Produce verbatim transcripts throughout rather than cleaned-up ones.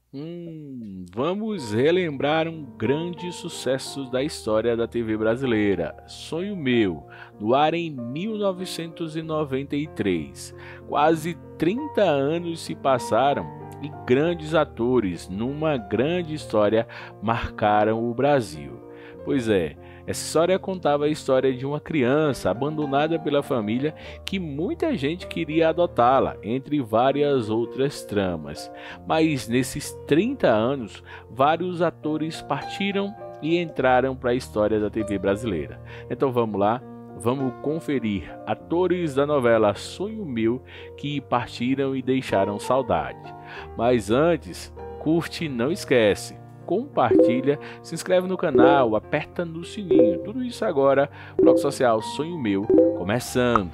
Hum, vamos relembrar um grande sucesso da história da T V brasileira, Sonho Meu, no ar em mil novecentos e noventa e três. Quase trinta anos se passaram e grandes atores numa grande história marcaram o Brasil. Pois é, essa história contava a história de uma criança abandonada pela família que muita gente queria adotá-la, entre várias outras tramas. Mas nesses trinta anos, vários atores partiram e entraram para a história da T V brasileira. Então vamos lá, vamos conferir atores da novela Sonho Meu que partiram e deixaram saudade. Mas antes, curte e não esquece. Compartilha, se inscreve no canal, aperta no sininho. Tudo isso agora, Bloco Social Sonho Meu, começando.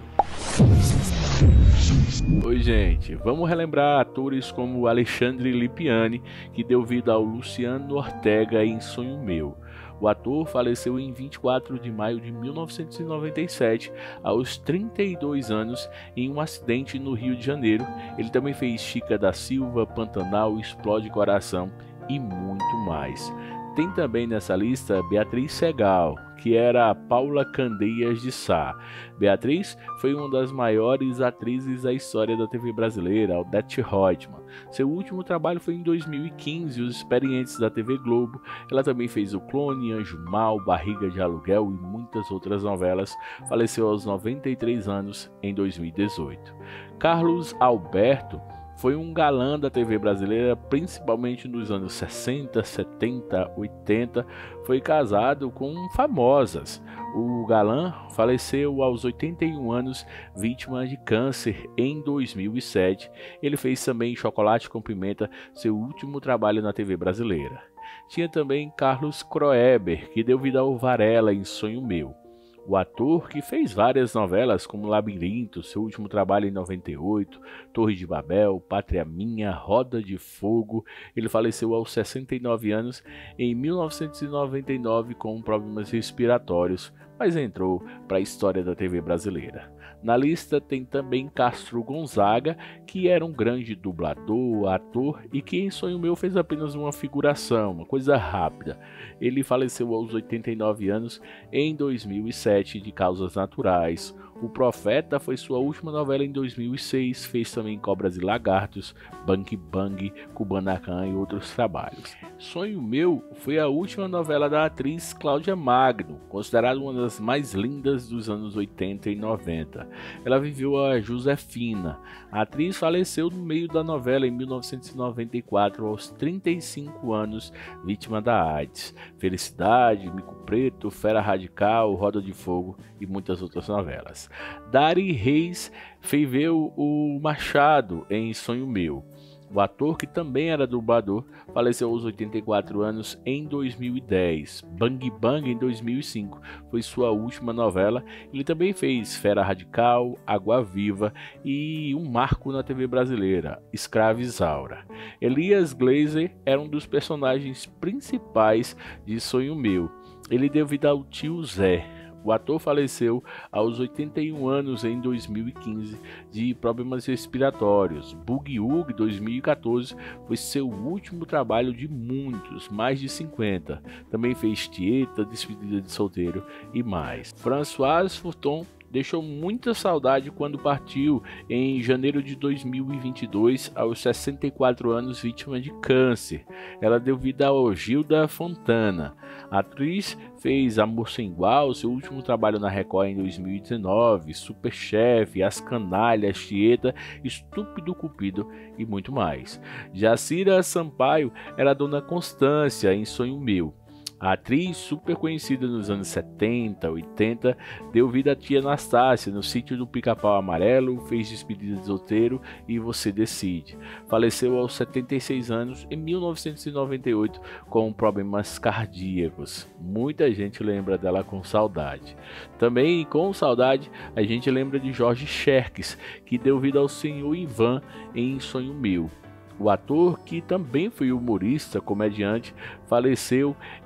Oi gente, vamos relembrar atores como Alexandre Lipiani, que deu vida ao Luciano Ortega em Sonho Meu. O ator faleceu em vinte e quatro de maio de mil novecentos e noventa e sete, aos trinta e dois anos, em um acidente no Rio de Janeiro. Ele também fez Chica da Silva, Pantanal, Explode Coração e muito mais. Tem também nessa lista Beatriz Segal, que era a Paula Candeias de Sá. Beatriz foi uma das maiores atrizes da história da T V brasileira, Odete Roitman. Seu último trabalho foi em dois mil e quinze, Os Experientes da T V Globo. Ela também fez O Clone, Anjo Mal, Barriga de Aluguel e muitas outras novelas. Faleceu aos noventa e três anos em dois mil e dezoito. Carlos Alberto foi um galã da T V brasileira, principalmente nos anos sessenta, setenta, oitenta. Foi casado com famosas. O galã faleceu aos oitenta e um anos, vítima de câncer, em dois mil e sete. Ele fez também Chocolate com Pimenta, seu último trabalho na T V brasileira. Tinha também Carlos Kroeber, que deu vida ao Varela em Sonho Meu. O ator que fez várias novelas como Labirinto, seu último trabalho em noventa e oito, Torre de Babel, Pátria Minha, Roda de Fogo. Ele faleceu aos sessenta e nove anos em mil novecentos e noventa e nove com problemas respiratórios, mas entrou para a história da T V brasileira. Na lista tem também Castro Gonzaga, que era um grande dublador, ator e que em Sonho Meu fez apenas uma figuração, uma coisa rápida. Ele faleceu aos oitenta e nove anos em dois mil e sete de causas naturais. O Profeta foi sua última novela em dois mil e seis, fez também Cobras e Lagartos, Bang Bang, Kubanacan e outros trabalhos. Sonho Meu foi a última novela da atriz Cláudia Magno, considerada uma das mais lindas dos anos oitenta e noventa. Ela viveu a Josefina. A atriz faleceu no meio da novela em mil novecentos e noventa e quatro, aos trinta e cinco anos, vítima da AIDS. Felicidade, Mico Preto, Fera Radical, Roda de Fogo e muitas outras novelas. Dari Reis viveu o Machado em Sonho Meu. O ator, que também era dublador, faleceu aos oitenta e quatro anos em dois mil e dez. Bang Bang em dois mil e cinco foi sua última novela. Ele também fez Fera Radical, Água Viva e um marco na T V brasileira, Escrava Isaura. Elias Glazer era um dos personagens principais de Sonho Meu. Ele deu vida ao tio Zé. O ator faleceu aos oitenta e um anos em dois mil e quinze de problemas respiratórios. Boogie Woogie dois mil e quatorze foi seu último trabalho de muitos, mais de cinquenta. Também fez Tieta, Despedida de Solteiro e mais. Françoise Furton deixou muita saudade quando partiu em janeiro de dois mil e vinte e dois, aos sessenta e quatro anos, vítima de câncer. Ela deu vida a Gilda Fontana. A atriz fez Amor Sem Igual, seu último trabalho na Record em dois mil e dezenove, Superchef, As Canalhas, Tieta, Estúpido Cupido e muito mais. Jacira Sampaio era a Dona Constância em Sonho Meu. A atriz, super conhecida nos anos setenta, oitenta, deu vida a tia Anastácia no Sítio do Pica-Pau Amarelo, fez Despedida de Solteiro e Você Decide. Faleceu aos setenta e seis anos em mil novecentos e noventa e oito com problemas cardíacos. Muita gente lembra dela com saudade. Também com saudade a gente lembra de Jorge Xerxes, que deu vida ao Senhor Ivan em Sonho Meu. O ator, que também foi humorista, comediante, faleceu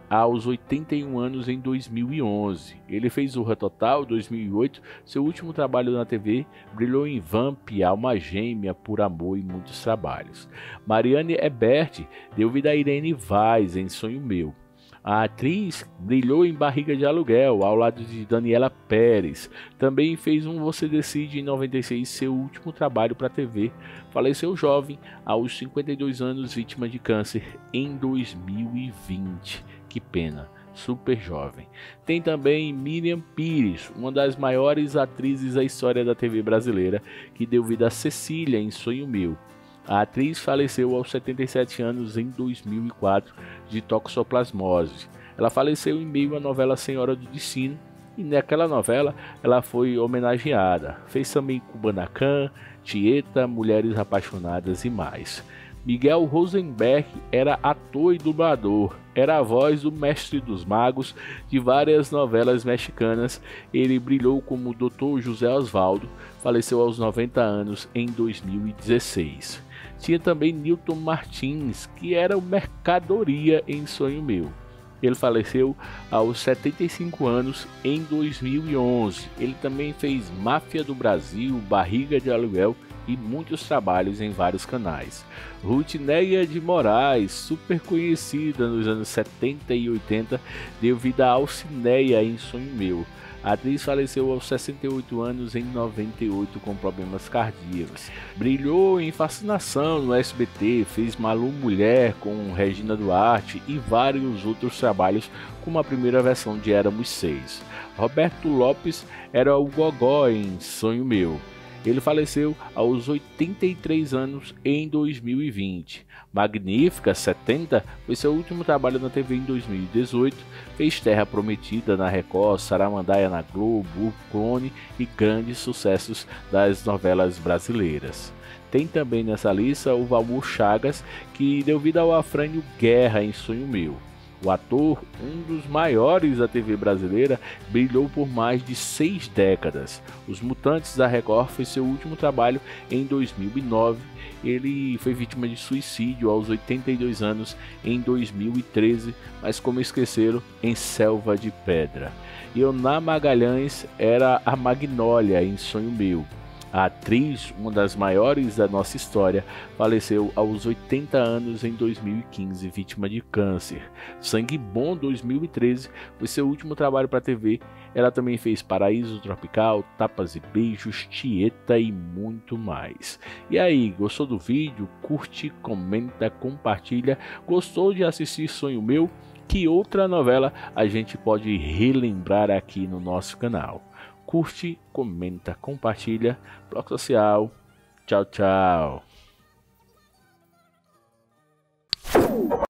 aos oitenta e um anos em dois mil e onze. Ele fez Zorra Total dois mil e oito, seu último trabalho na T V, brilhou em Vamp, Alma Gêmea, Por Amor e muitos trabalhos. Mariane Ebert deu vida a Irene Vaz em Sonho Meu. A atriz brilhou em Barriga de Aluguel, ao lado de Daniela Pérez. Também fez um Você Decide em noventa e seis, seu último trabalho para a T V. Faleceu jovem, aos cinquenta e dois anos, vítima de câncer, em dois mil e vinte. Que pena, super jovem. Tem também Miriam Pires, uma das maiores atrizes da história da T V brasileira, que deu vida a Cecília em Sonho Meu. A atriz faleceu aos setenta e sete anos em dois mil e quatro de toxoplasmose. Ela faleceu em meio à novela Senhora do Destino e naquela novela ela foi homenageada. Fez também Kubanacan, Tieta, Mulheres Apaixonadas e mais. Miguel Rosenberg era ator e dublador, era a voz do Mestre dos Magos de várias novelas mexicanas. Ele brilhou como doutor José Osvaldo, faleceu aos noventa anos em dois mil e dezesseis. Tinha também Nilton Martins, que era o Mercadoria em Sonho Meu. Ele faleceu aos setenta e cinco anos em dois mil e onze. Ele também fez Máfia do Brasil, Barriga de Aluguel e muitos trabalhos em vários canais. Ruth Neia de Moraes, super conhecida nos anos setenta e oitenta, deu vida a Alcineia em Sonho Meu. A atriz faleceu aos sessenta e oito anos em noventa e oito com problemas cardíacos. Brilhou em Fascinação no S B T, fez Malu Mulher com Regina Duarte e vários outros trabalhos, como a primeira versão de Éramos Seis. Roberto Lopes era o Gogó em Sonho Meu. Ele faleceu aos oitenta e três anos em dois mil e vinte. Magnífica, setenta, foi seu último trabalho na T V em dois mil e dezoito. Fez Terra Prometida na Record, Saramandaia na Globo, O Clone e grandes sucessos das novelas brasileiras. Tem também nessa lista o Valmor Chagas, que deu vida ao Afrânio Guerra em Sonho Meu. O ator, um dos maiores da T V brasileira, brilhou por mais de seis décadas. Os Mutantes da Record foi seu último trabalho em dois mil e nove. Ele foi vítima de suicídio aos oitenta e dois anos em dois mil e treze, mas como esqueceram, em Selva de Pedra. Ioná Magalhães era a Magnólia em Sonho Meu. A atriz, uma das maiores da nossa história, faleceu aos oitenta anos em dois mil e quinze, vítima de câncer. Sangue Bom dois mil e treze foi seu último trabalho para a T V. Ela também fez Paraíso Tropical, Tapas e Beijos, Tieta e muito mais. E aí, gostou do vídeo? Curte, comenta, compartilha. Gostou de assistir Sonho Meu? Que outra novela a gente pode relembrar aqui no nosso canal? Curte, comenta, compartilha. Bloco Social. Tchau, tchau.